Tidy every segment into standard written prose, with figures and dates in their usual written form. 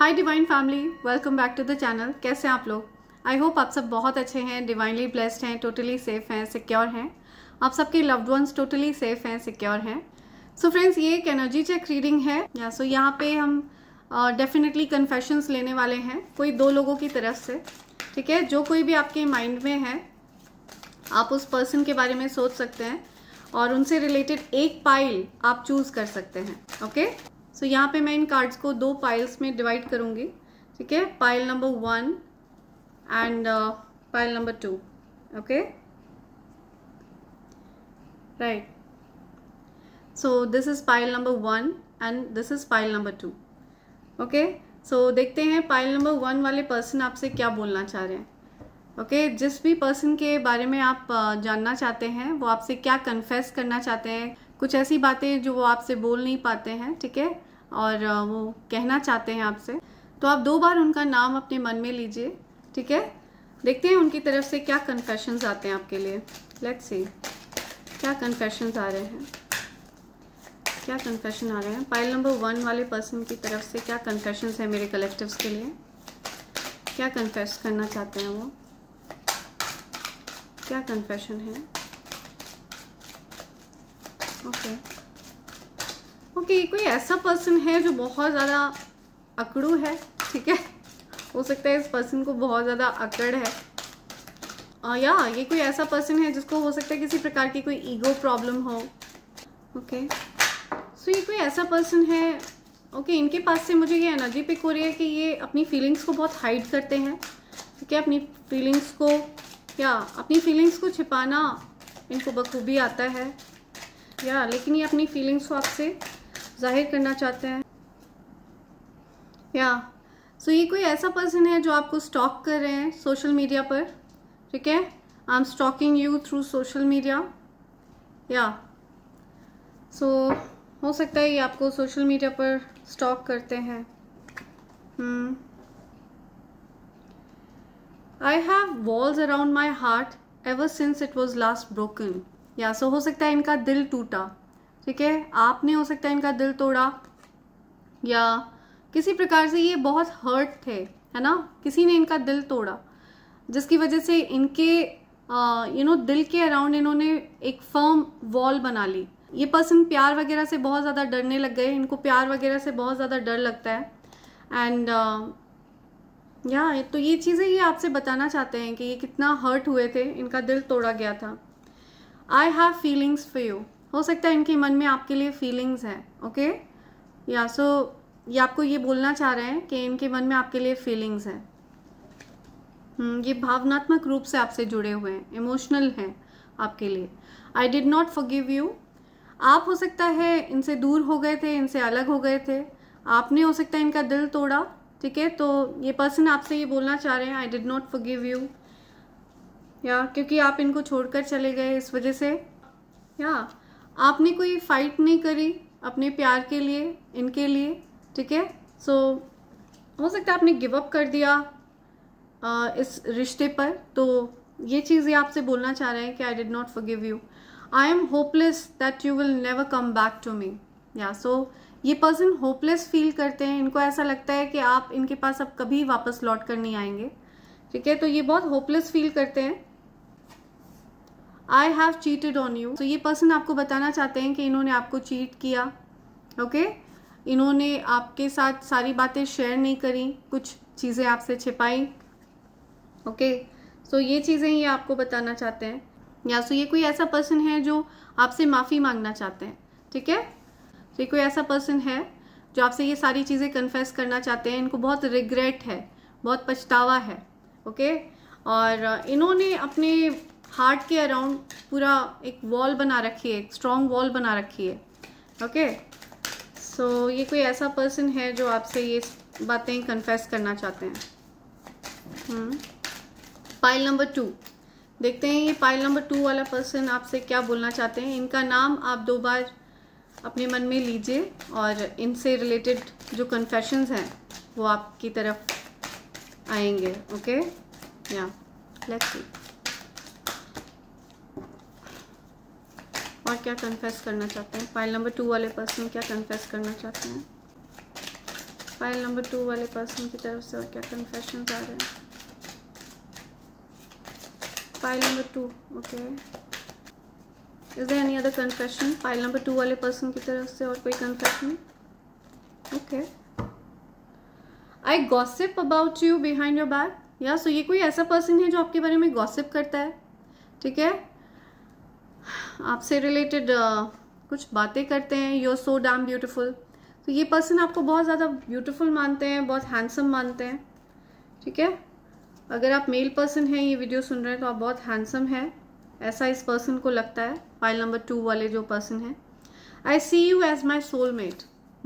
Hi divine family, welcome back to the channel. कैसे हैं आप लोग? आई होप आप सब बहुत अच्छे हैं, डिवाइनली ब्लेस्ड हैं, टोटली सेफ हैं, सिक्योर हैं। आप सबके लव्ड वंस टोटली सेफ हैं, सिक्योर हैं। सो फ्रेंड्स, ये एक एनर्जी चेक रीडिंग है। सो यहाँ पे हम डेफिनेटली कन्फेशंस लेने वाले हैं कोई दो लोगों की तरफ से। ठीक है, जो कोई भी आपके माइंड में है आप उस पर्सन के बारे में सोच सकते हैं और उनसे रिलेटेड एक पाइल आप चूज कर सकते हैं। ओके, सो यहाँ पे मैं इन कार्ड्स को दो पाइल्स में डिवाइड करूंगी। ठीक है, pile number 1 and pile number 2। Okay, right. So this is pile number 1 and this is pile number 2। Okay, so देखते हैं पाइल नंबर 1 वाले पर्सन आपसे क्या बोलना चाह रहे हैं। ओके, जिस भी पर्सन के बारे में आप जानना चाहते हैं वो आपसे क्या कन्फेस करना चाहते हैं, कुछ ऐसी बातें जो वो आपसे बोल नहीं पाते हैं। ठीक है, और वो कहना चाहते हैं आपसे, तो आप 2 बार उनका नाम अपने मन में लीजिए। ठीक है, देखते हैं उनकी तरफ से क्या कन्फेशंस आते हैं आपके लिए। लेट्स सी क्या कन्फेशंस आ रहे हैं, क्या कन्फेशन आ रहे हैं। पाइल नंबर 1 वाले पर्सन की तरफ से क्या कन्फेशंस है मेरे कलेक्टिव्स के लिए, क्या कन्फेस करना चाहते हैं वो, क्या कन्फेशन है। ओके, कोई ऐसा पर्सन है जो बहुत ज़्यादा अकड़ू है। ठीक है, हो सकता है इस पर्सन को बहुत ज़्यादा अकड़ है, या ये कोई ऐसा पर्सन है जिसको हो सकता है किसी प्रकार की कोई ईगो प्रॉब्लम हो। ओके, सो ये कोई ऐसा पर्सन है। ओके, इनके पास से मुझे ये एनर्जी पिक हो रही है कि ये अपनी फीलिंग्स को बहुत हाइड करते हैं। ठीक है, अपनी फीलिंग्स को अपनी फीलिंग्स को छिपाना इनको बखूबी आता है, लेकिन ये अपनी फीलिंग्स को आपसे जाहिर करना चाहते हैं। सो ये कोई ऐसा पर्सन है जो आपको स्टॉक कर रहे हैं सोशल मीडिया पर। ठीक है, I am stalking you through social media. So हो सकता है ये आपको सोशल मीडिया पर स्टॉक करते हैं। I have walls around my heart ever since it was last broken। सो हो सकता है इनका दिल टूटा। ठीक है, आपने हो सकता है इनका दिल तोड़ा, या किसी प्रकार से ये बहुत हर्ट थे, है ना। किसी ने इनका दिल तोड़ा जिसकी वजह से इनके दिल के अराउंड इन्होंने एक फर्म वॉल बना ली। ये पर्सन प्यार वगैरह से बहुत ज़्यादा डरने लग गए, इनको प्यार वगैरह से बहुत ज़्यादा डर लगता है। एंड तो ये चीज़ें ये आपसे बताना चाहते हैं कि ये कितना हर्ट हुए थे, इनका दिल तोड़ा गया था। I have feelings for you, हो सकता है इनके मन में आपके लिए फीलिंग्स हैं। ओके, सो ये आपको ये बोलना चाह रहे हैं कि इनके मन में आपके लिए फीलिंग्स हैं। ये भावनात्मक रूप से आपसे जुड़े हुए हैं, इमोशनल हैं आपके लिए। I did not forgive you, आप हो सकता है इनसे दूर हो गए थे, इनसे अलग हो गए थे, आपने हो सकता है इनका दिल तोड़ा। ठीक है, तो ये पर्सन आपसे ये बोलना चाह रहे हैं I did not forgive you, क्योंकि आप इनको छोड़कर चले गए इस वजह से, आपने कोई फाइट नहीं करी अपने प्यार के लिए, इनके लिए। ठीक है, सो हो सकता है आपने गिव अप कर दिया इस रिश्ते पर। तो ये चीज़ ये आपसे बोलना चाह रहे हैं कि I did not forgive you, I am hopeless that you will never come back to me. So ये पर्सन होपलेस फील करते हैं, इनको ऐसा लगता है कि आप इनके पास अब कभी वापस लौट कर नहीं आएंगे। ठीक है, तो ये बहुत होपलेस फील करते हैं। I have cheated on you, तो ये पर्सन आपको बताना चाहते हैं कि इन्होंने आपको चीट किया। ओके, इन्होंने आपके साथ सारी बातें शेयर नहीं करी, कुछ चीज़ें आपसे छिपाई। ओके, सो ये चीज़ें ये आपको बताना चाहते हैं। सो ये कोई ऐसा पर्सन है जो आपसे माफ़ी मांगना चाहते हैं। ठीक है, तो कोई ऐसा पर्सन है जो आपसे ये सारी चीज़ें कन्फेस करना चाहते हैं, इनको बहुत रिग्रेट है, बहुत पछतावा है। ओके, और इन्होंने अपने हार्ट के अराउंड पूरा एक वॉल बना रखी है, एक स्ट्रॉन्ग वॉल बना रखी है। ओके, सो ये कोई ऐसा पर्सन है जो आपसे ये बातें कन्फेस करना चाहते हैं। पाइल नंबर 2 देखते हैं, ये पाइल नंबर 2 वाला पर्सन आपसे क्या बोलना चाहते हैं। इनका नाम आप 2 बार अपने मन में लीजिए और इनसे रिलेटेड जो कन्फेशंस हैं वो आपकी तरफ आएंगे। ओके, लेट्स सी और क्या कन्फेस करना चाहते हैं। फाइल नंबर 2 वाले पर्सन क्या कन्फेस करना चाहते हैं। पाइल नंबर 2 वाले पर्सन की तरफ से और क्या कन्फेशन आ रहे हैं? Pile number 2, okay. Is there any other confession? Pile number 2 वाले पर्सन की तरफ से और कोई confession? Okay. I gossip about you behind your back. या सो ये कोई ऐसा पर्सन है जो आपके बारे में गॉसिप करता है, ठीक है, आपसे रिलेटेड कुछ बातें करते हैं। You are so damn beautiful. तो ये पर्सन आपको बहुत ज़्यादा ब्यूटीफुल मानते हैं, बहुत हैंडसम मानते हैं, ठीक है। अगर आप मेल पर्सन हैं, ये वीडियो सुन रहे हैं, तो आप बहुत हैंडसम हैं, ऐसा इस पर्सन को लगता है। फाइल नंबर 2 वाले जो पर्सन है, I see you as my soulmate.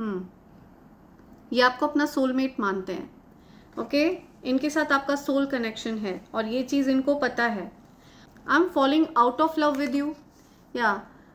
ये आपको अपना सोलमेट मानते हैं, ओके। इनके साथ आपका सोल कनेक्शन है और ये चीज़ इनको पता है। I am falling out of love with you. या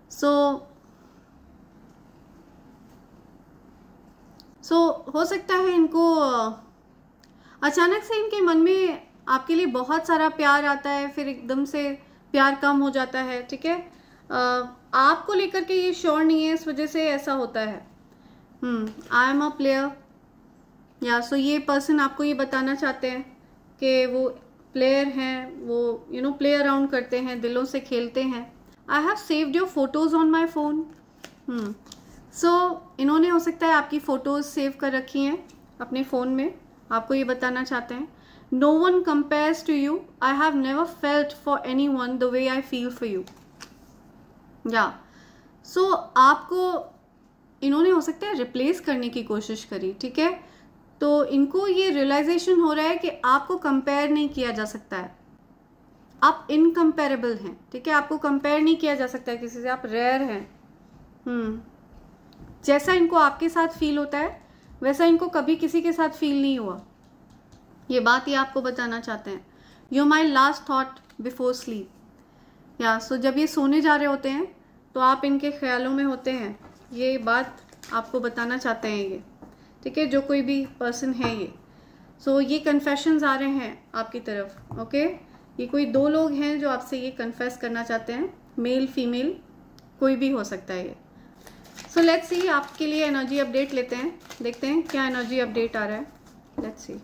सो हो सकता है इनको अचानक से इनके मन में आपके लिए बहुत सारा प्यार आता है, फिर एकदम से प्यार कम हो जाता है, ठीक है। आपको लेकर के ये श्योर नहीं है, इस वजह से ऐसा होता है। I am a player. Yeah so ये पर्सन आपको ये बताना चाहते हैं कि वो प्लेयर हैं, वो प्ले अराउंड करते हैं, दिलों से खेलते हैं। I have saved your photos on my phone. So इन्होंने हो सकता है आपकी फ़ोटोज़ सेव कर रखी हैं अपने फ़ोन में, आपको ये बताना चाहते हैं। No one compares to you, I have never felt for anyone the way I feel for you. या सो आपको इन्होंने हो सकता है रिप्लेस करने की कोशिश करी, ठीक है। तो इनको ये रियलाइजेशन हो रहा है कि आपको कंपेयर नहीं किया जा सकता है, आप इनकम्पेरेबल हैं, ठीक है। आपको कंपेयर नहीं किया जा सकता है किसी से, आप रेयर हैं। जैसा इनको आपके साथ फील होता है वैसा इनको कभी किसी के साथ फील नहीं हुआ, ये बात ये आपको बताना चाहते हैं। You my last thought before sleep. Yeah so जब ये सोने जा रहे होते हैं तो आप इनके ख्यालों में होते हैं, ये बात आपको बताना चाहते हैं ये, ठीक है, जो कोई भी पर्सन है ये। सो ये कन्फेशंस आ रहे हैं आपकी तरफ, ओके। ये कोई 2 लोग हैं जो आपसे ये कन्फेस करना चाहते हैं, मेल फीमेल कोई भी हो सकता है ये। सो लेट्स सी, आपके लिए एनर्जी अपडेट लेते हैं, देखते हैं क्या एनर्जी अपडेट आ रहा है। लेट्स सी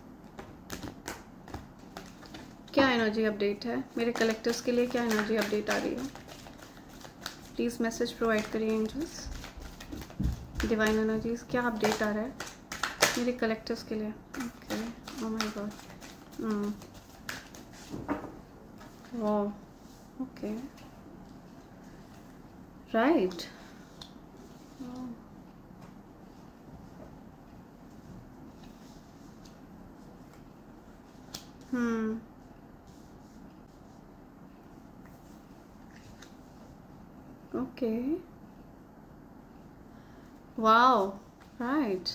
क्या एनर्जी अपडेट है मेरे कलेक्टर्स के लिए, क्या एनर्जी अपडेट आ रही है। प्लीज़ मैसेज प्रोवाइड करिए एंजल्स, डिवाइन एनर्जीज, क्या अपडेट आ रहा है मेरे कलेक्टर्स के लिए। Okay, oh my god, okay, right. Okay. Wow. Right.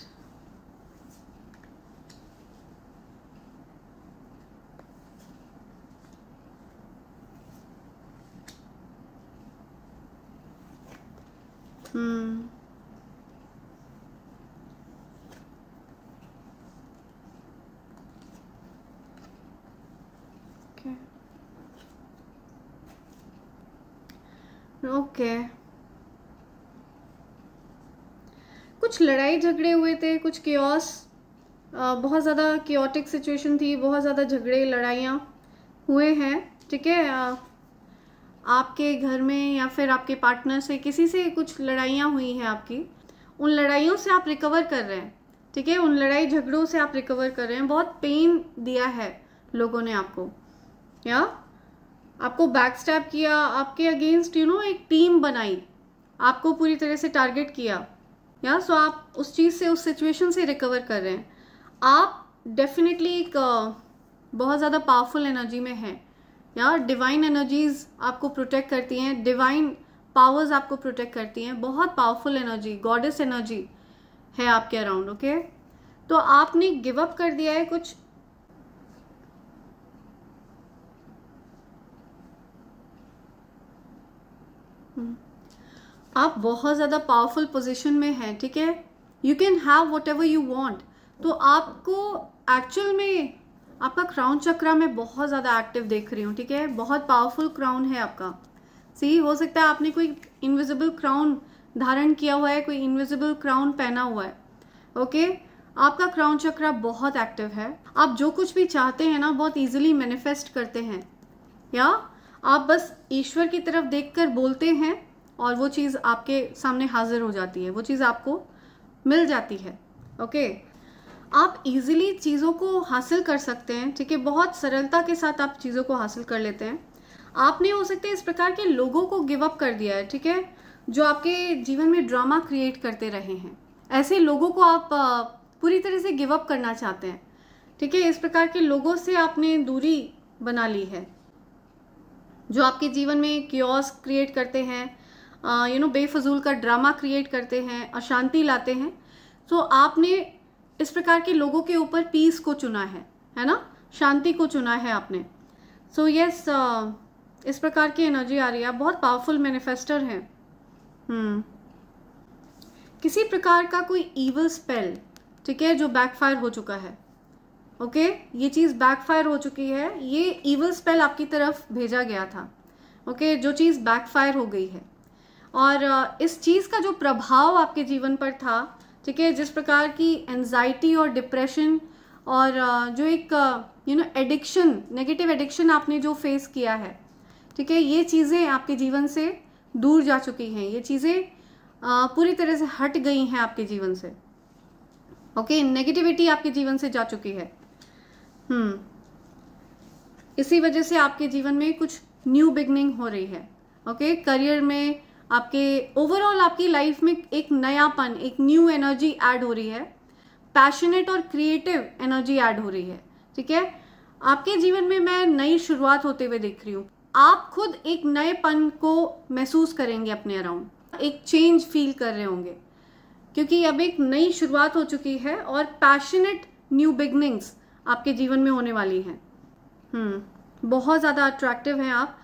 Okay. Okay, कुछ लड़ाई झगड़े हुए थे, कुछ केओस, बहुत ज़्यादा केओटिक सिचुएशन थी, बहुत ज़्यादा झगड़े लड़ाइयाँ हुए हैं, ठीक है। आपके घर में या फिर आपके पार्टनर से किसी से कुछ लड़ाइयाँ हुई हैं आपकी, उन लड़ाइयों से आप रिकवर कर रहे हैं, ठीक है। उन लड़ाई झगड़ों से आप रिकवर कर रहे हैं। बहुत पेन दिया है लोगों ने आपको, या आपको बैक स्टैप किया, आपके अगेंस्ट एक टीम बनाई, आपको पूरी तरह से टारगेट किया, या सो आप उस चीज़ से, उस सिचुएशन से रिकवर कर रहे हैं। आप डेफिनेटली एक बहुत ज़्यादा पावरफुल एनर्जी में हैं, या डिवाइन एनर्जीज आपको प्रोटेक्ट करती हैं, डिवाइन पावर्स आपको प्रोटेक्ट करती हैं। बहुत पावरफुल एनर्जी, गॉडेस एनर्जी है आपके अराउंड, ओके। तो आपने गिव अप कर दिया है कुछ, आप बहुत ज़्यादा पावरफुल पोजीशन में हैं, ठीक है। You can have whatever you want. तो आपको एक्चुअल में आपका क्राउन चक्रा में बहुत ज़्यादा एक्टिव देख रही हूँ, ठीक है। बहुत पावरफुल क्राउन है आपका। सी हो सकता है आपने कोई इनविजिबल क्राउन धारण किया हुआ है, कोई इनविजिबल क्राउन पहना हुआ है, ओके। आपका क्राउन चक्रा बहुत एक्टिव है। आप जो कुछ भी चाहते हैं ना बहुत इजीली मैनिफेस्ट करते हैं, या आप बस ईश्वर की तरफ देखकर बोलते हैं और वो चीज़ आपके सामने हाजिर हो जाती है, वो चीज़ आपको मिल जाती है। ओके, आप इजीली चीज़ों को हासिल कर सकते हैं, ठीक है, बहुत सरलता के साथ आप चीज़ों को हासिल कर लेते हैं। आपने हो सकता है इस प्रकार के लोगों को गिव अप कर दिया है, ठीक है, जो आपके जीवन में ड्रामा क्रिएट करते रहे हैं। ऐसे लोगों को आप पूरी तरह से गिव अप करना चाहते हैं, ठीक है। इस प्रकार के लोगों से आपने दूरी बना ली है, जो आपके जीवन में कियोस क्रिएट करते हैं, बेफजूल का ड्रामा क्रिएट करते हैं, अशांति लाते हैं। तो आपने इस प्रकार के लोगों के ऊपर पीस को चुना है ना, शांति को चुना है आपने। सो यस, इस प्रकार की एनर्जी आ रही है। आप बहुत पावरफुल मैनिफेस्टर हैं। किसी प्रकार का कोई इविल स्पेल, ठीक है, जो बैकफायर हो चुका है। ओके, ये चीज़ बैकफायर हो चुकी है। ये इविल स्पेल आपकी तरफ भेजा गया था, ओके, जो चीज़ बैकफायर हो गई है। और इस चीज़ का जो प्रभाव आपके जीवन पर था, ठीक है, जिस प्रकार की एंजाइटी और डिप्रेशन और जो एक एडिक्शन, नेगेटिव एडिक्शन आपने जो फेस किया है, ठीक है, ये चीज़ें आपके जीवन से दूर जा चुकी हैं। ये चीज़ें पूरी तरह से हट गई हैं आपके जीवन से। ओके, नेगेटिविटी आपके जीवन से जा चुकी है। इसी वजह से आपके जीवन में कुछ न्यू बिगनिंग हो रही है। ओके, करियर में, आपके ओवरऑल आपकी लाइफ में एक नयापन, एक न्यू एनर्जी ऐड हो रही है। पैशनेट और क्रिएटिव एनर्जी ऐड हो रही है, ठीक है। आपके जीवन में मैं नई शुरुआत होते हुए देख रही हूँ। आप खुद एक नएपन को महसूस करेंगे अपने अराउंड, एक चेंज फील कर रहे होंगे, क्योंकि अब एक नई शुरुआत हो चुकी है और पैशनेट न्यू बिगनिंग्स आपके जीवन में होने वाली हैं। बहुत ज़्यादा अट्रैक्टिव हैं आप।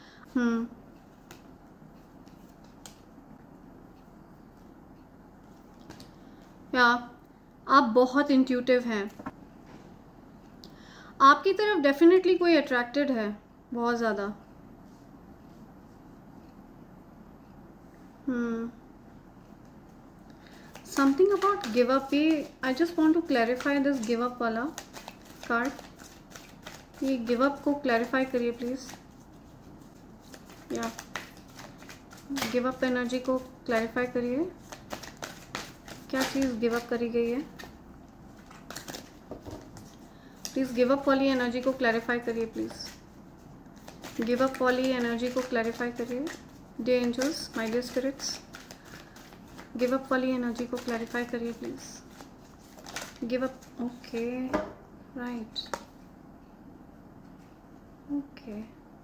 या आप बहुत इंट्यूटिव हैं। आपकी तरफ डेफिनेटली कोई अट्रैक्टेड है बहुत ज़्यादा। Something about give up. ये I just want to clarify this give up वाला कार्ड। ये गिव अप को क्लैरिफाई करिए प्लीज। या गिव अप एनर्जी को क्लैरिफाई करिए, क्या चीज़ गिव अप करी गई है। प्लीज गिव अप वाली एनर्जी को क्लैरिफाई करिए प्लीज। गिव अप वाली एनर्जी को क्लैरिफाई करिए। Dear angels, my dear spirits, give up वाली एनर्जी को क्लैरिफाई करिए please. Give up, okay, right, okay.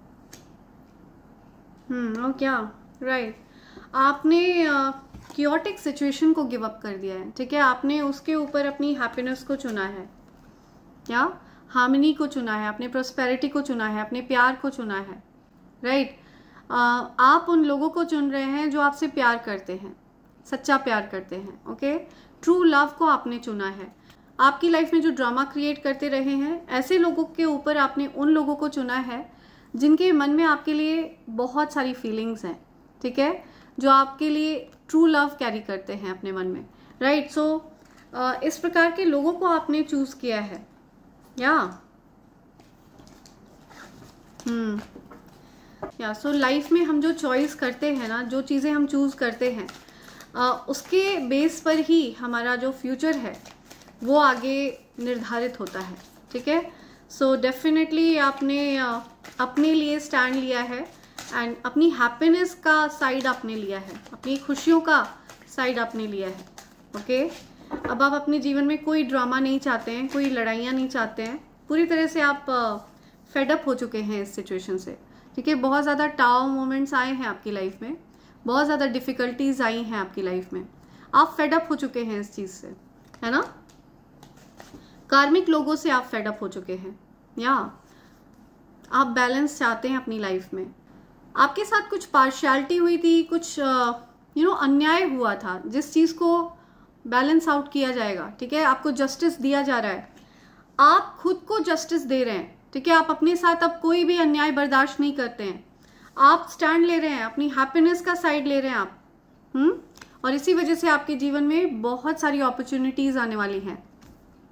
और क्या, राइट, आपने क्योटिक सिचुएशन को गिव अप कर दिया है, ठीक है। आपने उसके ऊपर अपनी हैप्पीनेस को चुना है, या हार्मनी को चुना है, अपने प्रोस्पेरिटी को चुना है, अपने प्यार को चुना है, राइट। आप उन लोगों को चुन रहे हैं जो आपसे प्यार करते हैं, सच्चा प्यार करते हैं। ओके, ट्रू लव को आपने चुना है। आपकी लाइफ में जो ड्रामा क्रिएट करते रहे हैं, ऐसे लोगों के ऊपर आपने उन लोगों को चुना है जिनके मन में आपके लिए बहुत सारी फीलिंग्स हैं, ठीक है, जो आपके लिए ट्रू लव कैरी करते हैं अपने मन में, राइट। सो इस प्रकार के लोगों को आपने चूज किया है। या सो लाइफ में हम जो चॉइस करते हैं ना, जो चीज़ें हम चूज करते हैं, उसके बेस पर ही हमारा जो फ्यूचर है वो आगे निर्धारित होता है, ठीक है। सो डेफिनेटली आपने अपने लिए स्टैंड लिया है एंड अपनी हैप्पीनेस का साइड आपने लिया है, अपनी खुशियों का साइड आपने लिया है। ओके, अब आप अपने जीवन में कोई ड्रामा नहीं चाहते हैं, कोई लड़ाइयाँ नहीं चाहते हैं। पूरी तरह से आप फेडअप हो चुके हैं इस सिचुएशन से, ठीक है। बहुत ज़्यादा टाव मोमेंट्स आए हैं आपकी लाइफ में, बहुत ज़्यादा डिफ़िकल्टीज आई हैं आपकी लाइफ में। आप फेडअप हो चुके हैं इस चीज़ से, है ना। कार्मिक लोगों से आप फेडअप हो चुके हैं, या आप बैलेंस चाहते हैं अपनी लाइफ में। आपके साथ कुछ पार्शियलिटी हुई थी, कुछ अन्याय हुआ था, जिस चीज़ को बैलेंस आउट किया जाएगा, ठीक है। आपको जस्टिस दिया जा रहा है, आप खुद को जस्टिस दे रहे हैं, ठीक है। आप अपने साथ अब कोई भी अन्याय बर्दाश्त नहीं करते हैं। आप स्टैंड ले रहे हैं, अपनी हैप्पीनेस का साइड ले रहे हैं आप। और इसी वजह से आपके जीवन में बहुत सारी अपॉर्चुनिटीज आने वाली हैं,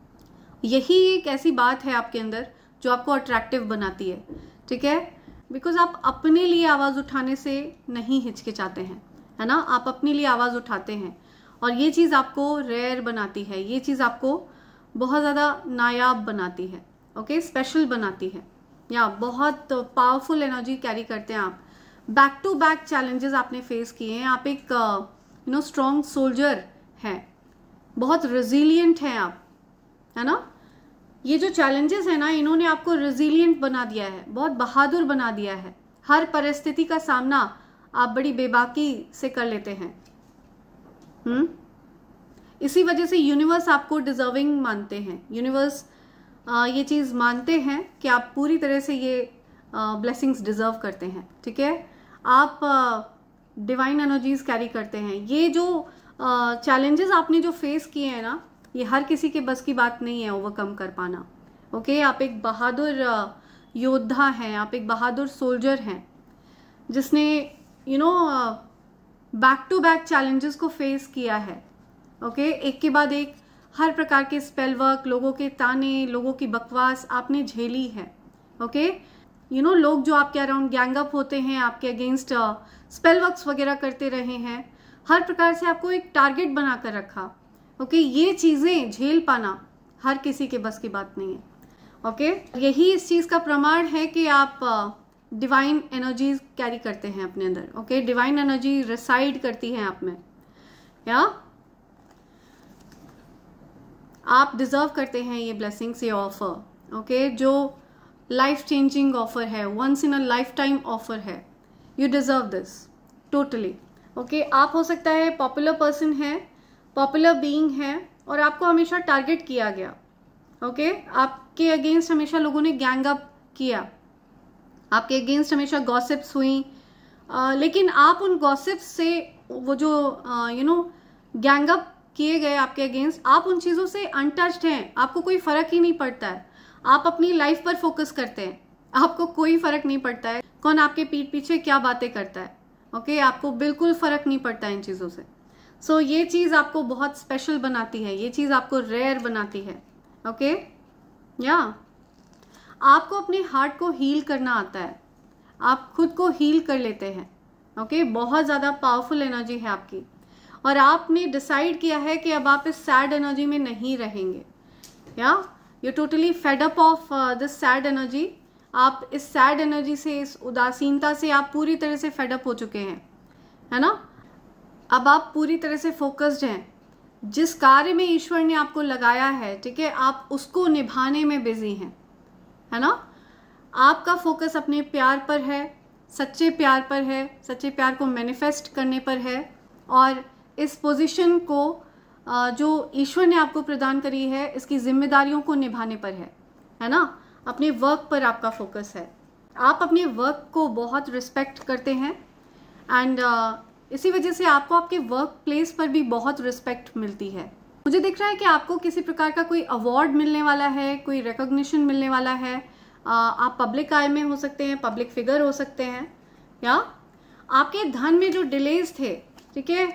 यही एक ऐसी बात है आपके अंदर जो आपको अट्रैक्टिव बनाती है, ठीक है, बिकॉज आप अपने लिए आवाज़ उठाने से नहीं हिचकिचाते हैं, है ना, आप अपने लिए आवाज़ उठाते हैं और ये चीज़ आपको रेयर बनाती है, ये चीज़ आपको बहुत ज़्यादा नायाब बनाती है, ओके, स्पेशल बनाती है, या बहुत पावरफुल एनर्जी कैरी करते हैं आप। बैक टू बैक चैलेंजेस आपने फेस किए हैं, आप एक स्ट्रॉन्ग सोल्जर हैं, बहुत रेजिलियंट हैं आप, है ना। ये जो चैलेंजेस है ना, इन्होंने आपको रेजिलियंट बना दिया है, बहुत बहादुर बना दिया है। हर परिस्थिति का सामना आप बड़ी बेबाकी से कर लेते हैं। इसी वजह से यूनिवर्स आपको डिजर्विंग मानते हैं, यूनिवर्स ये चीज़ मानते हैं कि आप पूरी तरह से ये ब्लेसिंग्स डिजर्व करते हैं, ठीक है। आप डिवाइन एनर्जीज कैरी करते हैं। ये जो चैलेंजेस आपने जो फेस किए हैं ना, ये हर किसी के बस की बात नहीं है ओवरकम कर पाना, ओके। आप एक बहादुर योद्धा हैं, आप एक बहादुर सोल्जर हैं जिसने बैक टू बैक चैलेंजेस को फेस किया है, ओके। एक के बाद एक हर प्रकार के स्पेल वर्क, लोगों के ताने, लोगों की बकवास आपने झेली है, ओके। लोग जो आपके अराउंड गैंग अप होते हैं, आपके अगेंस्ट स्पेल वर्क्स वगैरह करते रहे हैं, हर प्रकार से आपको एक टारगेट बना कर रखा, ओके। ये चीज़ें झेल पाना हर किसी के बस की बात नहीं है, ओके। यही इस चीज़ का प्रमाण है कि आप डिवाइन एनर्जीज कैरी करते हैं अपने अंदर, ओके। डिवाइन एनर्जी रिसाइड करती है आप में, या आप डिजर्व करते हैं ये ब्लेसिंग्स, ये ऑफर, ओके, जो लाइफ चेंजिंग ऑफर है, once in a lifetime offer है। You deserve this totally, okay. आप हो सकता है पॉपुलर पर्सन है, पॉपुलर बीइंग है और आपको हमेशा टारगेट किया गया, ओके। आपके अगेंस्ट हमेशा लोगों ने गैंग अप किया, आपके अगेंस्ट हमेशा गॉसिप्स हुई, लेकिन आप उन गॉसिप्स से, वो जो गैंग अप किए गए आपके अगेंस्ट, आप उन चीज़ों से अनटच्ड हैं, आपको कोई फर्क ही नहीं पड़ता है। आप अपनी लाइफ पर फोकस करते हैं, आपको कोई फर्क नहीं पड़ता है कौन आपके पीठ पीछे क्या बातें करता है, ओके। आपको बिल्कुल फर्क नहीं पड़ता इन चीज़ों से। सो ये चीज़ आपको बहुत स्पेशल बनाती है, ये चीज़ आपको रेयर बनाती है, ओके। या आपको अपने हार्ट को हील करना आता है, आप खुद को हील कर लेते हैं, ओके। बहुत ज़्यादा पावरफुल एनर्जी है आपकी और आपने डिसाइड किया है कि अब आप इस सैड एनर्जी में नहीं रहेंगे, yeah you totally fed up of this sad energy. आप इस सैड एनर्जी से, इस उदासीनता से आप पूरी तरह से फेड अप हो चुके हैं, है ना। अब आप पूरी तरह से फोकस्ड हैं, जिस कार्य में ईश्वर ने आपको लगाया है, ठीक है, आप उसको निभाने में बिजी हैं, है ना। आपका फोकस अपने प्यार पर है, सच्चे प्यार पर है, सच्चे प्यार को मैनिफेस्ट करने पर है और इस पोजीशन को जो ईश्वर ने आपको प्रदान करी है, इसकी जिम्मेदारियों को निभाने पर है ना। अपने वर्क पर आपका फोकस है, आप अपने वर्क को बहुत रिस्पेक्ट करते हैं एंड इसी वजह से आपको आपके वर्क प्लेस पर भी बहुत रिस्पेक्ट मिलती है। मुझे दिख रहा है कि आपको किसी प्रकार का कोई अवार्ड मिलने वाला है, कोई रिकॉग्निशन मिलने वाला है। आप पब्लिक आई में हो सकते हैं, पब्लिक फिगर हो सकते हैं, या आपके धन में जो डिलेज थे, ठीक है,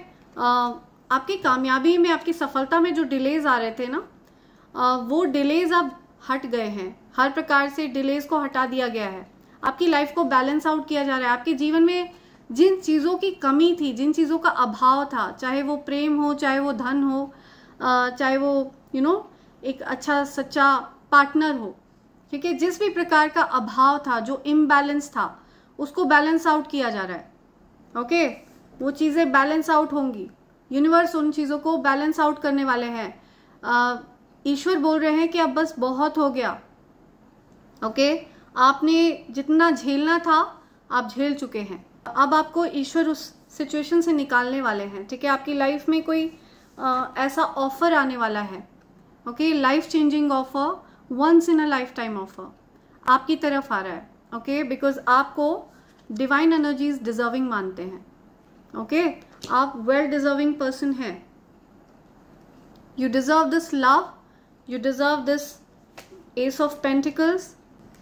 आपकी कामयाबी में, आपकी सफलता में जो डिलेज आ रहे थे ना, वो डिलेज अब हट गए हैं। हर प्रकार से डिलेज को हटा दिया गया है, आपकी लाइफ को बैलेंस आउट किया जा रहा है। आपके जीवन में जिन चीज़ों की कमी थी, जिन चीज़ों का अभाव था, चाहे वो प्रेम हो, चाहे वो धन हो, चाहे वो एक अच्छा सच्चा पार्टनर हो, ठीक है, जिस भी प्रकार का अभाव था, जो इम्बैलेंस था, उसको बैलेंस आउट किया जा रहा है, ओके। वो चीज़ें बैलेंस आउट होंगी, यूनिवर्स उन चीज़ों को बैलेंस आउट करने वाले हैं। ईश्वर बोल रहे हैं कि अब बस बहुत हो गया, ओके। आपने जितना झेलना था आप झेल चुके हैं, अब आपको ईश्वर उस सिचुएशन से निकालने वाले हैं, ठीक है। आपकी लाइफ में कोई ऐसा ऑफर आने वाला है, okay, life changing offer, once in a lifetime offer आपकी तरफ आ रहा है, ओके, बिकॉज आपको डिवाइन एनर्जीज डिजर्विंग मानते हैं, ओके। आप वेल डिजर्विंग पर्सन हैं, you deserve this love, you deserve this ace of pentacles,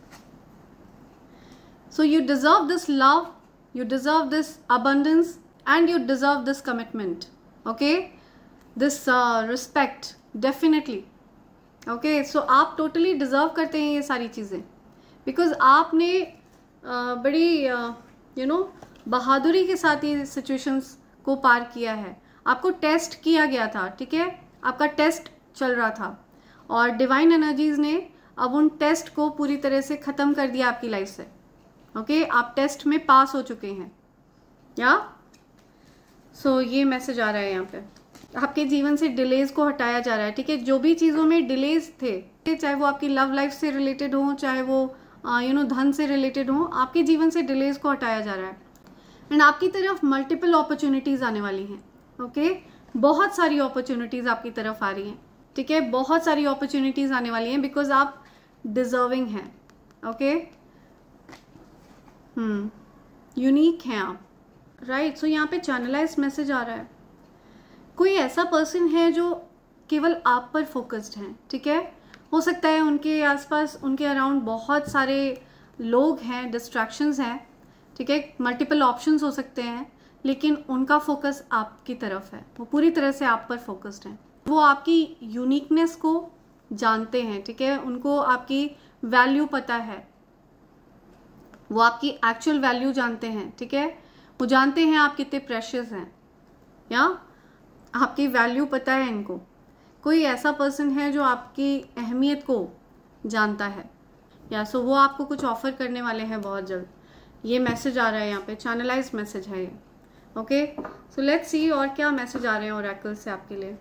so you deserve this love, you deserve this abundance and you deserve this commitment, okay, this respect, definitely okay, so आप totally deserve करते हैं ये सारी चीज़ें, because आपने बड़ी बहादुरी के साथ ये सिचुएशंस को पार किया है। आपको टेस्ट किया गया था, ठीक है, आपका टेस्ट चल रहा था और डिवाइन एनर्जीज ने अब उन टेस्ट को पूरी तरह से ख़त्म कर दिया आपकी लाइफ से। ओके, आप टेस्ट में पास हो चुके हैं, या सो ये मैसेज आ रहा है यहाँ पे। आपके जीवन से डिलेज को हटाया जा रहा है, ठीक है। जो भी चीज़ों में डिलेज थे, चाहे वो आपकी लव लाइफ से रिलेटेड हो, चाहे वो धन से रिलेटेड हो, आपके जीवन से डिलेज को हटाया जा रहा है एंड आपकी तरफ मल्टीपल अपॉर्चुनिटीज़ आने वाली हैं। ओके, बहुत सारी अपॉर्चुनिटीज़ आपकी तरफ आ रही हैं, ठीक है, बहुत सारी अपॉर्चुनिटीज़ आने वाली हैं बिकॉज आप डिजर्विंग हैं। ओके, यूनिक हैं आप, राइट। सो यहाँ पे चैनलाइज मैसेज आ रहा है, कोई ऐसा पर्सन है जो केवल आप पर फोकस्ड है, ठीक है। हो सकता है उनके आसपास, उनके अराउंड बहुत सारे लोग हैं, डिस्ट्रैक्शंस हैं, ठीक है, मल्टीपल ऑप्शंस हो सकते हैं, लेकिन उनका फोकस आपकी तरफ है, वो पूरी तरह से आप पर फोकस्ड हैं। वो आपकी यूनिकनेस को जानते हैं, ठीक है, उनको आपकी वैल्यू पता है, वो आपकी एक्चुअल वैल्यू जानते हैं, ठीक है, वो जानते हैं आप कितने प्रेशियस हैं, या आपकी वैल्यू पता है इनको। कोई ऐसा पर्सन है जो आपकी अहमियत को जानता है, या सो वो आपको कुछ ऑफर करने वाले हैं बहुत जल्द। ये मैसेज आ रहा है यहाँ पे, चैनलाइज्ड मैसेज है ये। ओके, सो लेट्स सी और क्या मैसेज आ रहे हैं ओरेकल से आपके लिए।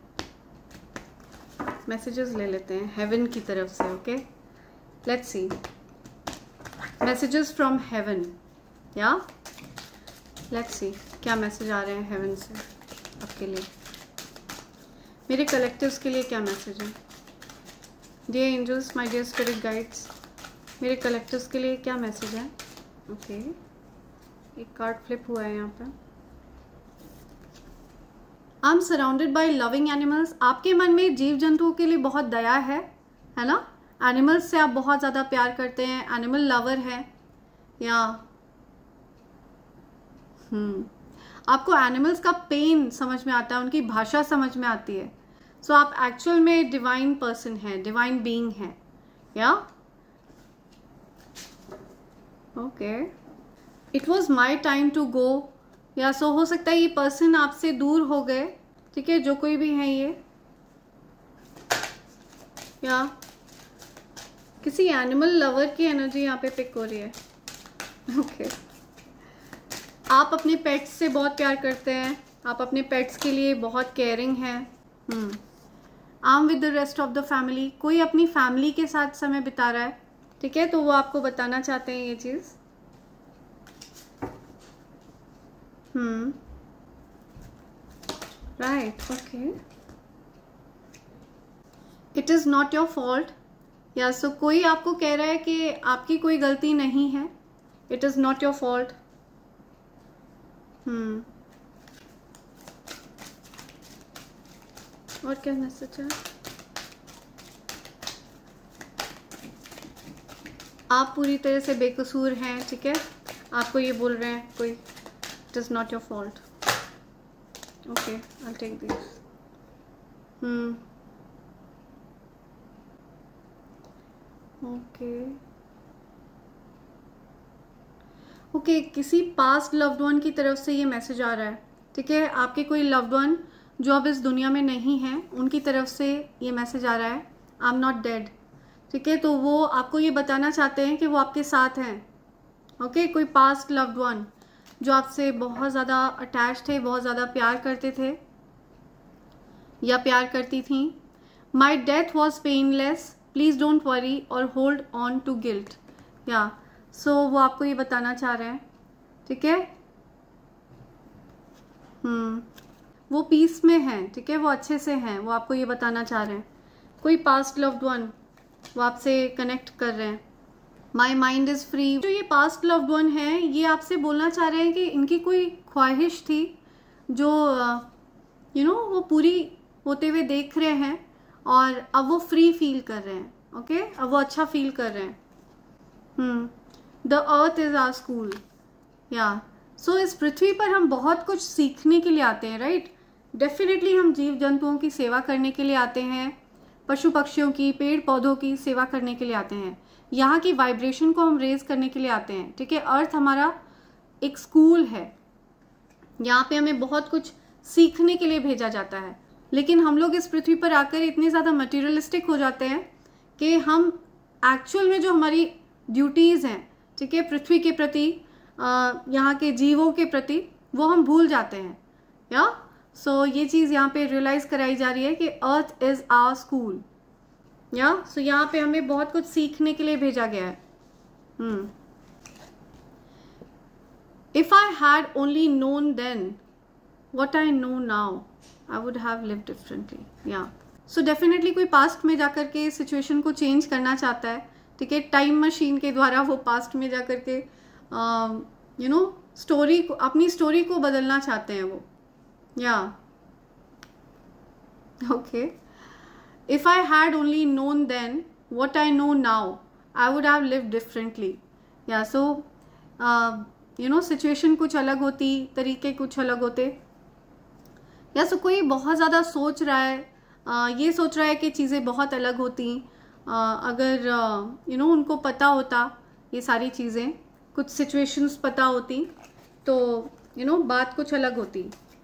मैसेजेस ले लेते हैं हेवन की तरफ से। Okay, let's see messages from heaven, yeah let's see क्या मैसेज आ रहे हैं हेवन से आपके लिए, मेरे कलेक्टिव्स के लिए क्या मैसेज है। Dear angels, my dear spirit guides, मेरे कलेक्टिव्स के लिए क्या मैसेज है। ओके, एक कार्ड फ्लिप हुआ है यहाँ पे। I am surrounded by loving animals. आपके मन में जीव जंतुओं के लिए बहुत दया है ना। एनिमल्स से आप बहुत ज़्यादा प्यार करते हैं, एनिमल लवर है, या आपको एनिमल्स का पेन समझ में आता है, उनकी भाषा समझ में आती है। सो आप एक्चुअल में डिवाइन पर्सन है, डिवाइन बीइंग है, yeah okay, it was my time to go, yeah so हो सकता है ये पर्सन आपसे दूर हो गए, ठीक है, जो कोई भी है ये, या किसी एनिमल लवर की एनर्जी यहाँ पे पिक हो रही है। ओके, आप अपने पेट्स से बहुत प्यार करते हैं, आप अपने पेट्स के लिए बहुत केयरिंग हैं। I am with the rest of the family, कोई अपनी फैमिली के साथ समय बिता रहा है, ठीक है, तो वो आपको बताना चाहते हैं ये चीज़। Right, okay, it is not your fault, yeah so कोई आपको कह रहा है कि आपकी कोई गलती नहीं है, it is not your fault. और क्या मैसेज है। आप पूरी तरह से बेकसूर हैं, ठीक है, आपको ये बोल रहे हैं कोई, it is not your fault. Okay, I take this. Okay, किसी पास्ट लव्ड वन की तरफ से ये मैसेज आ रहा है, ठीक है, आपके कोई लव्ड वन जो अब इस दुनिया में नहीं है, उनकी तरफ से ये मैसेज आ रहा है, आई एम नॉट डेड, ठीक है, तो वो आपको ये बताना चाहते हैं कि वो आपके साथ हैं। ओके, कोई पास्ट लव्ड वन जो आपसे बहुत ज़्यादा अटैच थे, बहुत ज़्यादा प्यार करते थे या प्यार करती थी। My death was painless, please don't worry or hold on to guilt, yeah so वो आपको ये बताना चाह रहे हैं, ठीक है। वो पीस में हैं, ठीक है, वो अच्छे से हैं, वो आपको ये बताना चाह रहे हैं। कोई पास्ट लव्ड वन वो आपसे कनेक्ट कर रहे हैं। माई माइंड इज़ फ्री, जो ये पास्ट लव्ड वन है ये आपसे बोलना चाह रहे हैं कि इनकी कोई ख्वाहिश थी जो वो पूरी होते हुए देख रहे हैं और अब वो फ्री फील कर रहे हैं। ओके, अब वो अच्छा फील कर रहे हैं। The earth is our school, yeah so इस पृथ्वी पर हम बहुत कुछ सीखने के लिए आते हैं, राइट। डेफिनेटली हम जीव जंतुओं की सेवा करने के लिए आते हैं, पशु पक्षियों की, पेड़ पौधों की सेवा करने के लिए आते हैं। यहाँ की वाइब्रेशन को हम रेज करने के लिए आते हैं, ठीक है। अर्थ हमारा एक स्कूल है, यहाँ पे हमें बहुत कुछ सीखने के लिए भेजा जाता है। लेकिन हम लोग इस पृथ्वी पर आकर इतने ज़्यादा मटेरियलिस्टिक हो जाते हैं कि हम एक्चुअल में जो हमारी ड्यूटीज़ हैं, ठीक है, पृथ्वी के प्रति, यहाँ के जीवों के प्रति, वो हम भूल जाते हैं। या सो ये चीज़ यहाँ पे रियलाइज कराई जा रही है कि अर्थ इज़ आवर स्कूल। या सो यहाँ पे हमें बहुत कुछ सीखने के लिए भेजा गया है। If I had only known then what I know now, I would have lived differently. Yeah. So definitely कोई पास्ट में जाकर के सिचुएशन को चेंज करना चाहता है, ठीक है। टाइम मशीन के द्वारा वो पास्ट में जाकर के स्टोरी को, अपनी स्टोरी को बदलना चाहते हैं वो। Yeah okay, if I had only known then what I know now, I would have lived differently. या सो सिचुएशन कुछ अलग होती, तरीके कुछ अलग होते। या सो कोई बहुत ज़्यादा सोच रहा है, ये सोच रहा है कि चीज़ें बहुत अलग होती, अगर उनको पता होता ये सारी चीज़ें, कुछ सिचुएशंस पता होती तो बात कुछ अलग होती।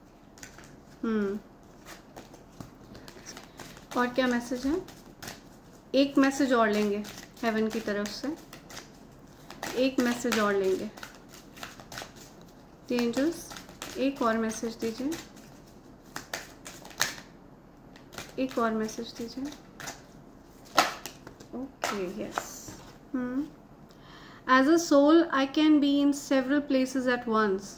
और क्या मैसेज है? एक मैसेज और लेंगे हेवन की तरफ से, एक मैसेज और लेंगे। एंजल्स एक और मैसेज दीजिए, एक और मैसेज दीजिए। Okay, yes. As a soul I can be in several places at once.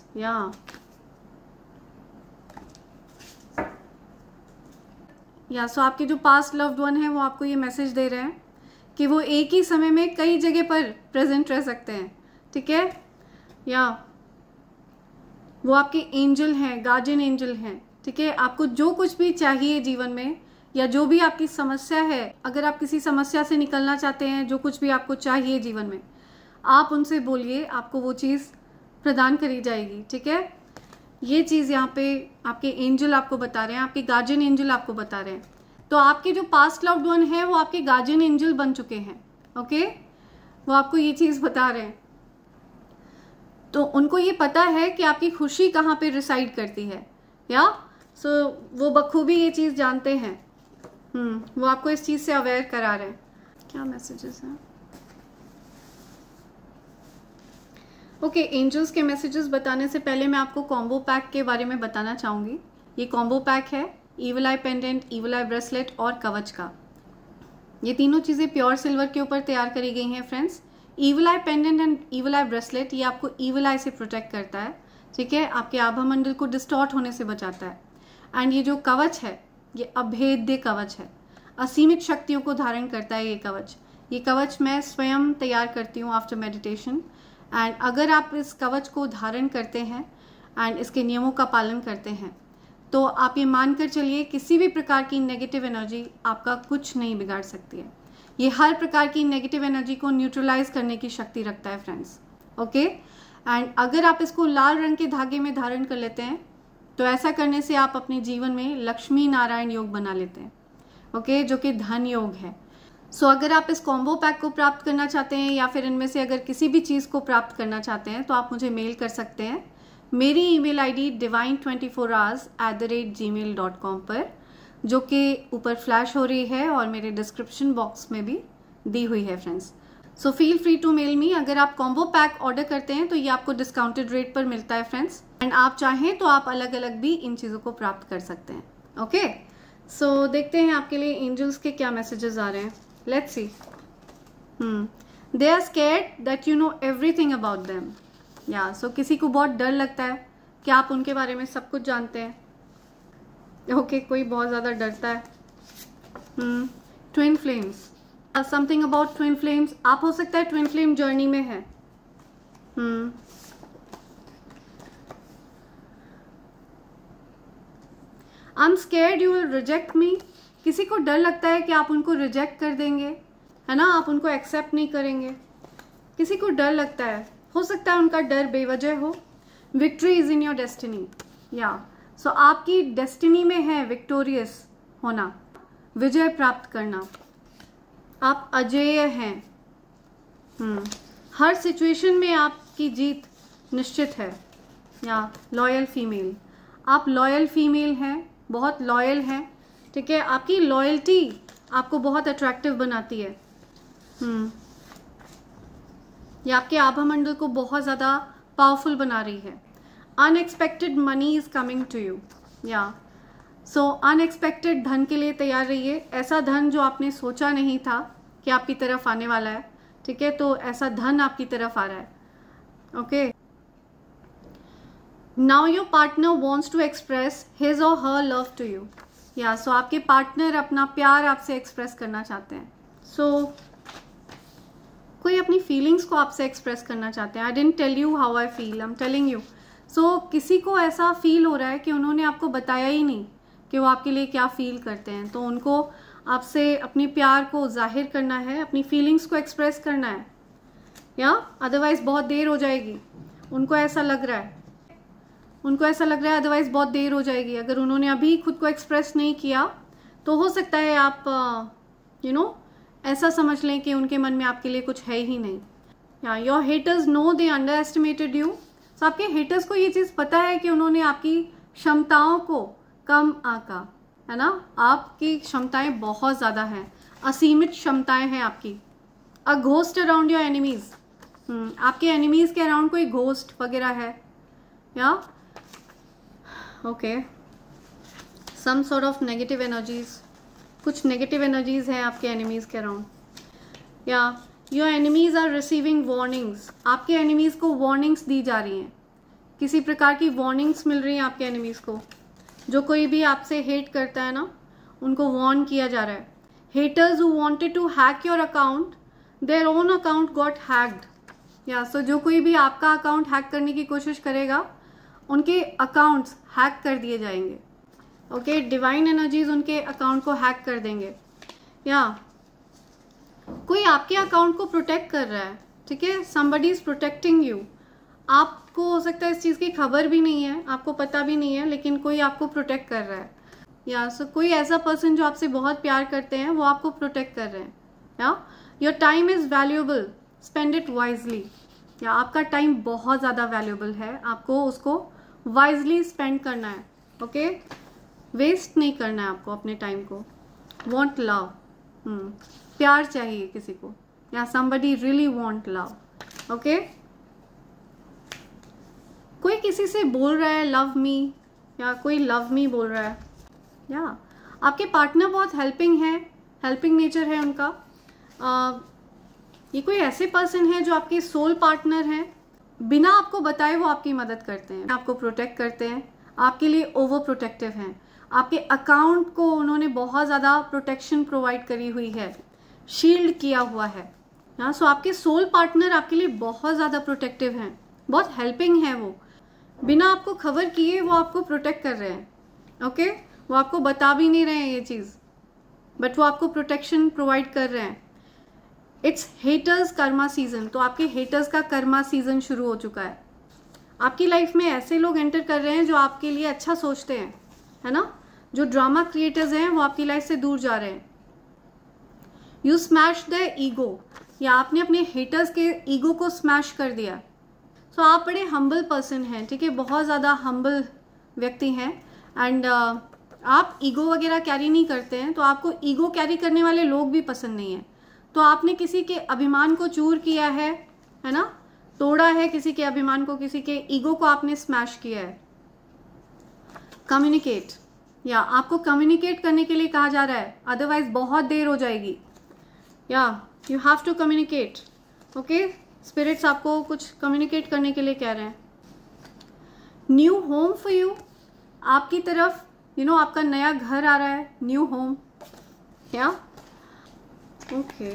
Yeah so आपके जो पास्ट लव्ड वन है वो आपको ये मैसेज दे रहे हैं कि वो एक ही समय में कई जगह पर प्रेजेंट रह सकते हैं, ठीक है। या वो आपके एंजल हैं, गार्जियन एंजल हैं, ठीक है। आपको जो कुछ भी चाहिए जीवन में, या जो भी आपकी समस्या है, अगर आप किसी समस्या से निकलना चाहते हैं, जो कुछ भी आपको चाहिए जीवन में, आप उनसे बोलिए, आपको वो चीज़ प्रदान करी जाएगी, ठीक है। ये चीज़ यहाँ पे आपके एंजल आपको बता रहे हैं, आपके गार्जियन एंजल आपको बता रहे हैं। तो आपके जो पास्ट लव्ड वन है वो आपके गार्जियन एंजल बन चुके हैं, ओके। वो आपको ये चीज़ बता रहे हैं, तो उनको ये पता है कि आपकी खुशी कहाँ पे रिसाइड करती है। या सो वो बखूबी ये चीज़ जानते हैं। वो आपको इस चीज़ से अवेयर करा रहे हैं। क्या मैसेजेस हैं? ओके, एंजल्स के मैसेजेस बताने से पहले मैं आपको कॉम्बो पैक के बारे में बताना चाहूँगी। ये कॉम्बो पैक है evil eye pendant, evil eye bracelet और कवच का। ये तीनों चीज़ें प्योर सिल्वर के ऊपर तैयार करी गई हैं friends. Evil eye pendant and evil eye bracelet ये आपको ईविल आई से प्रोटेक्ट करता है, ठीक है, आपके आभा मंडल को डिस्टॉर्ट होने से बचाता है। एंड ये जो कवच है ये अभेद्य कवच है, असीमित शक्तियों को धारण करता है ये कवच। ये कवच मैं स्वयं तैयार करती हूँ आफ्टर मेडिटेशन। एंड अगर आप इस कवच को धारण करते हैं एंड इसके नियमों का पालन करते हैं तो आप ये मानकर चलिए किसी भी प्रकार की नेगेटिव एनर्जी आपका कुछ नहीं बिगाड़ सकती है। ये हर प्रकार की नेगेटिव एनर्जी को न्यूट्रलाइज करने की शक्ति रखता है फ्रेंड्स, ओके। एंड अगर आप इसको लाल रंग के धागे में धारण कर लेते हैं तो ऐसा करने से आप अपने जीवन में लक्ष्मी नारायण योग बना लेते हैं, ओके, जो कि धन योग है। सो अगर आप इस कॉम्बो पैक को प्राप्त करना चाहते हैं या फिर इनमें से अगर किसी भी चीज़ को प्राप्त करना चाहते हैं तो आप मुझे मेल कर सकते हैं मेरी ईमेल आईडी divine24hours@gmail.com पर, जो कि ऊपर फ्लैश हो रही है और मेरे डिस्क्रिप्शन बॉक्स में भी दी हुई है friends. So feel free to mail me. अगर आप कॉम्बो पैक ऑर्डर करते हैं तो ये आपको डिस्काउंटेड रेट पर मिलता है फ्रेंड्स। एंड आप चाहें तो आप अलग अलग भी इन चीज़ों को प्राप्त कर सकते हैं, ओके। सो देखते हैं आपके लिए एंजल्स के क्या मैसेजेस आ रहे हैं। Let's see. They are scared that you know everything about them. Yeah so किसी को बहुत डर लगता है कि आप उनके बारे में सब कुछ जानते हैं, ओके। कोई बहुत ज़्यादा डरता है। Twin flames, something about twin flames. आप हो सकता है ट्विन फ्लेम जर्नी में है। I am scared you will reject me. किसी को डर लगता है कि आप उनको रिजेक्ट कर देंगे, है ना, आप उनको एक्सेप्ट नहीं करेंगे। किसी को डर लगता है, हो सकता है उनका डर बेवजह हो। Victory is in your destiny. Yeah so आपकी डेस्टिनी में है विक्टोरियस होना। विजय प्राप्त करना, आप अजेय हैं। हर सिचुएशन में आपकी जीत निश्चित है। या लॉयल फीमेल, आप लॉयल फीमेल हैं, बहुत लॉयल हैं, ठीक है। आपकी लॉयल्टी आपको बहुत अट्रैक्टिव बनाती है। ये आपके आभा मंडल को बहुत ज़्यादा पावरफुल बना रही है। Unexpected money is coming to you. या सो अनएक्सपेक्टेड धन के लिए तैयार रहिए। ऐसा धन जो आपने सोचा नहीं था कि आपकी तरफ आने वाला है, ठीक है, तो ऐसा धन आपकी तरफ आ रहा है। Okay, now your partner wants to express his or her love to you. या सो आपके पार्टनर अपना प्यार आपसे एक्सप्रेस करना चाहते हैं। सो कोई अपनी फीलिंग्स को आपसे एक्सप्रेस करना चाहते हैं। I didn't tell you how I feel, I am telling you. So किसी को ऐसा फील हो रहा है कि उन्होंने आपको बताया ही नहीं कि वो आपके लिए क्या फील करते हैं, तो उनको आपसे अपने प्यार को जाहिर करना है, अपनी फीलिंग्स को एक्सप्रेस करना है। या अदरवाइज बहुत देर हो जाएगी। उनको ऐसा लग रहा है, अदरवाइज बहुत देर हो जाएगी। अगर उन्होंने अभी खुद को एक्सप्रेस नहीं किया तो हो सकता है आप ऐसा समझ लें कि उनके मन में आपके लिए कुछ है ही नहीं। Yeah your haters know they underestimated you. तो आपके हेटर्स को ये चीज़ पता है कि उन्होंने आपकी क्षमताओं को कम आंका, है ना। आपकी क्षमताएं बहुत ज़्यादा हैं, असीमित क्षमताएं हैं आपकी। A ghost around your enemies. आपके एनिमीज के अराउंड कोई घोस्ट वगैरह है। Yeah okay, some sort of negative energies, कुछ नेगेटिव एनर्जीज हैं आपके एनिमीज के around. Yeah your enemies are receiving warnings. आपके एनिमीज को वार्निंग्स दी जा रही हैं, किसी प्रकार की वार्निंग्स मिल रही हैं आपके एनिमीज को। जो कोई भी आपसे हेट करता है ना, उनको वार्न किया जा रहा है। Haters who wanted to hack your account, their own account got hacked. Yeah so जो कोई भी आपका अकाउंट हैक करने की कोशिश करेगा, उनके अकाउंट्स हैक कर दिए जाएंगे। ओके, डिवाइन एनर्जीज उनके अकाउंट को हैक कर देंगे। या कोई आपके अकाउंट को प्रोटेक्ट कर रहा है, ठीक है, समबडी इज प्रोटेक्टिंग यू। आपको हो सकता है इस चीज़ की खबर भी नहीं है, आपको पता भी नहीं है, लेकिन कोई आपको प्रोटेक्ट कर रहा है। या सो कोई ऐसा पर्सन जो आपसे बहुत प्यार करते हैं वो आपको प्रोटेक्ट कर रहे हैं। Yeah your time is valuable, spend it wisely. Yeah आपका टाइम बहुत ज़्यादा वैल्यूएबल है, आपको उसको वाइजली स्पेंड करना है। ओके, वेस्ट नहीं करना है आपको अपने टाइम को। वॉन्ट लव, प्यार चाहिए किसी को। Yeah somebody really want love. Okay, कोई किसी से बोल रहा है लव मी, या कोई लव मी बोल रहा है। या आपके पार्टनर बहुत हेल्पिंग है, हेल्पिंग नेचर है उनका। ये कोई ऐसे पर्सन है जो आपके सोल पार्टनर हैं, बिना आपको बताए वो आपकी मदद करते हैं, आपको प्रोटेक्ट करते हैं, आपके लिए ओवर प्रोटेक्टिव हैं। आपके अकाउंट को उन्होंने बहुत ज़्यादा प्रोटेक्शन प्रोवाइड करी हुई है, शील्ड किया हुआ है। हाँ, सो आपके सोल पार्टनर आपके लिए बहुत ज़्यादा प्रोटेक्टिव हैं, बहुत हेल्पिंग है। वो बिना आपको खबर किए वो आपको प्रोटेक्ट कर रहे हैं। ओके, वो आपको बता भी नहीं रहे हैं ये चीज़, बट वो आपको प्रोटेक्शन प्रोवाइड कर रहे हैं। It's haters karma season. तो आपके हेटर्स का कर्मा सीजन शुरू हो चुका है। आपकी लाइफ में ऐसे लोग एंटर कर रहे हैं जो आपके लिए अच्छा सोचते हैं, है ना। जो ड्रामा क्रिएटर्स हैं वो आपकी लाइफ से दूर जा रहे हैं। यू स्मैश द ईगो, या आपने अपने हेटर्स के ईगो को स्मैश कर दिया। सो आप बड़े हम्बल पर्सन हैं, ठीक है, बहुत ज़्यादा हम्बल व्यक्ति हैं। एंड आप ईगो वगैरह कैरी नहीं करते हैं, तो आपको ईगो कैरी करने वाले लोग भी पसंद नहीं हैं। तो आपने किसी के अभिमान को चूर किया है ना, तोड़ा है किसी के अभिमान को, किसी के ईगो को आपने स्मैश किया है। कम्युनिकेट, या आपको कम्युनिकेट करने के लिए कहा जा रहा है, अदरवाइज बहुत देर हो जाएगी। Yeah you have to communicate. Okay, spirits आपको कुछ कम्युनिकेट करने के लिए कह रहे हैं। न्यू होम फॉर यू, आपकी तरफ आपका नया घर आ रहा है, new home. Yeah okay,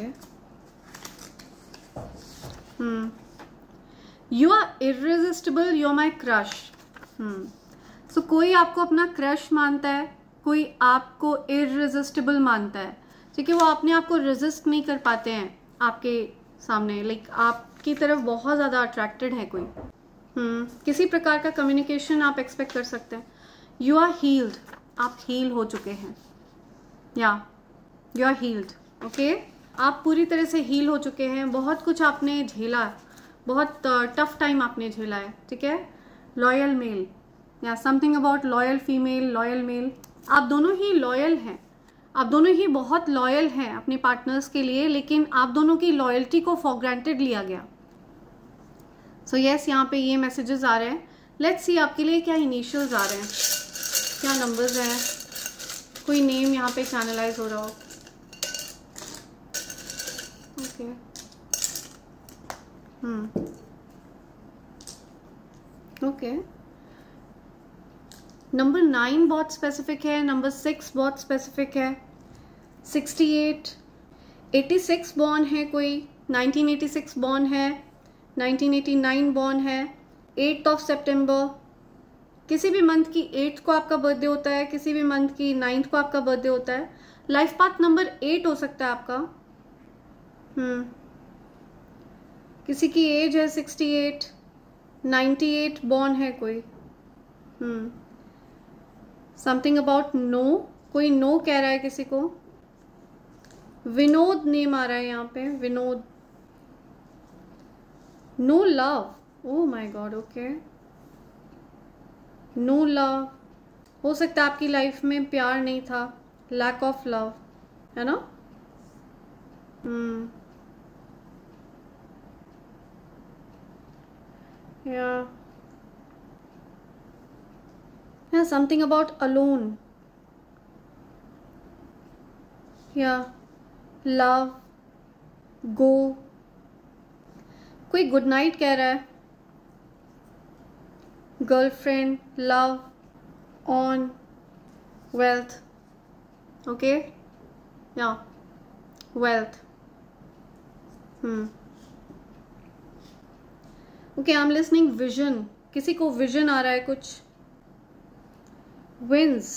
you are irresistible, you are my crush. So कोई आपको अपना क्रश मानता है, कोई आपको इररेजिस्टिबल मानता है, ठीक है। वो अपने आप को रेजिस्ट नहीं कर पाते हैं आपके सामने, लाइक आपकी तरफ बहुत ज़्यादा अट्रैक्टेड है कोई। किसी प्रकार का कम्युनिकेशन आप एक्सपेक्ट कर सकते हैं। यू आर हील्ड, आप हील हो चुके हैं। या यू आर हील्ड, ओके। आप पूरी तरह से हील हो चुके हैं, बहुत कुछ आपने झेला, बहुत टफ टाइम आपने झेला है, ठीक है। लॉयल मेल या something about loyal female, loyal male, आप दोनों ही लॉयल हैं, आप दोनों ही बहुत लॉयल हैं अपने पार्टनर्स के लिए, लेकिन आप दोनों की लॉयल्टी को फॉर ग्रांटेड लिया गया। सो यस, यहाँ पे ये मैसेजेस आ रहे हैं। लेट्स सी आपके लिए क्या इनिशियल्स आ रहे हैं, क्या नंबर्स हैं, कोई नेम यहाँ पे चैनलाइज हो रहा हो। Okay, okay. नंबर 9 बहुत स्पेसिफिक है, नंबर 6 बहुत स्पेसिफिक है, 68, 86 बॉर्न है कोई, 1986 बॉर्न है, 1989 बॉर्न है, 8 सितंबर, किसी भी मंथ की 8 को आपका बर्थडे होता है, किसी भी मंथ की 9 को आपका बर्थडे होता है। लाइफ पाथ नंबर 8 हो सकता है आपका। किसी की एज है 68, 98 बॉर्न है कोई। समथिंग अबाउट नो, कोई नो कह रहा है किसी को। विनोद नेम आ रहा है यहाँ पे, Vinod. No love, oh my god, okay. No love, हो सकता है आपकी लाइफ में प्यार नहीं था, लैक ऑफ लव, है ना। Yeah something about alone, yeah love, go, कोई गुड नाइट कह रहा है, girlfriend, love, on, wealth, okay, yeah wealth. Okay, I am listening vision, किसी को विजन आ रहा है कुछ। विंस,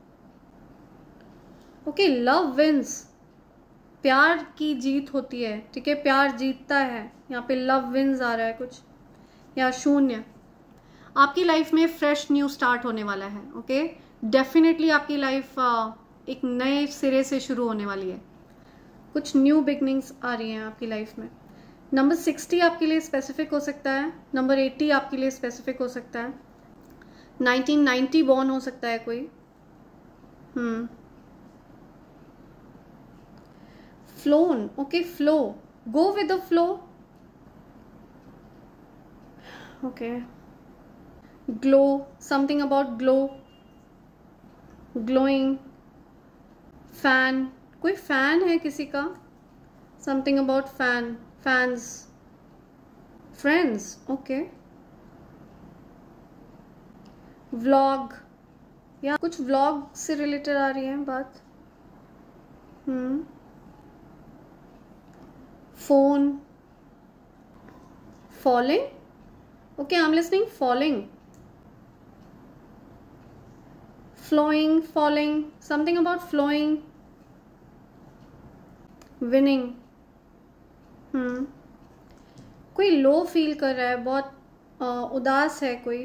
ओके, लव विंस, प्यार की जीत होती है, ठीक है, प्यार जीतता है। यहाँ पे लव विंस आ रहा है कुछ। या शून्य, आपकी लाइफ में फ्रेश न्यू स्टार्ट होने वाला है, ओके। डेफिनेटली आपकी लाइफ एक नए सिरे से शुरू होने वाली है, कुछ न्यू बिगनिंग्स आ रही हैं आपकी लाइफ में। नंबर 60 आपके लिए स्पेसिफिक हो सकता है, नंबर 80 आपके लिए स्पेसिफिक हो सकता है, 1990 बॉर्न हो सकता है कोई। Flown, okay, flow, go with the flow, okay. Glow, something about glow, glowing, fan, कोई फैन है किसी का, something about fan, fans, friends, okay. Vlog, या कुछ व्लॉग से रिलेटेड आ रही है बात। Phone, falling, okay, I am listening falling, flowing, falling, something about flowing, winning. कोई लो फील कर रहा है, बहुत उदास है कोई।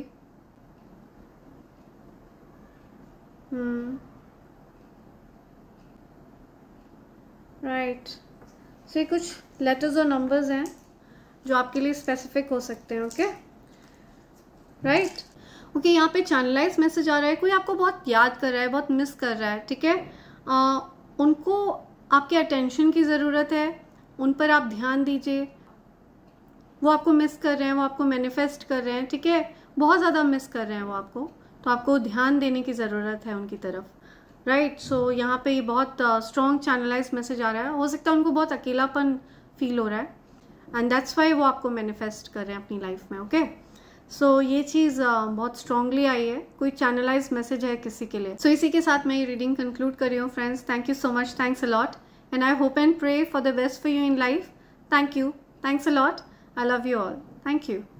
राइट, सो ये कुछ लेटर्स और नंबर्स हैं जो आपके लिए स्पेसिफिक हो सकते हैं, ओके। Right, okay. यहाँ पे चैनलाइज मैसेज आ रहा है, कोई आपको बहुत याद कर रहा है, बहुत मिस कर रहा है, ठीक है। उनको आपके अटेंशन की ज़रूरत है, उन पर आप ध्यान दीजिए। वो आपको मिस कर रहे हैं, वो आपको मैनिफेस्ट कर रहे हैं, ठीक है, बहुत ज़्यादा मिस कर रहे हैं वो आपको, तो आपको ध्यान देने की ज़रूरत है उनकी तरफ। राइट, सो यहाँ पे ये बहुत स्ट्रॉन्ग चैनलाइज मैसेज आ रहा है। हो सकता है उनको बहुत अकेलापन फील हो रहा है, एंड दैट्स वाई वो आपको मैनिफेस्ट कर रहे हैं अपनी लाइफ में, ओके। सो ये चीज़ बहुत स्ट्रांगली आई है, कोई चैनलाइज मैसेज है किसी के लिए। सो इसी के साथ मैं ये रीडिंग कंक्लूड कर रही हूँ friends. Thank you so much, thanks a lot, and I hope and pray for the best for you in life. Thank you, thanks a lot, I love you all, thank you.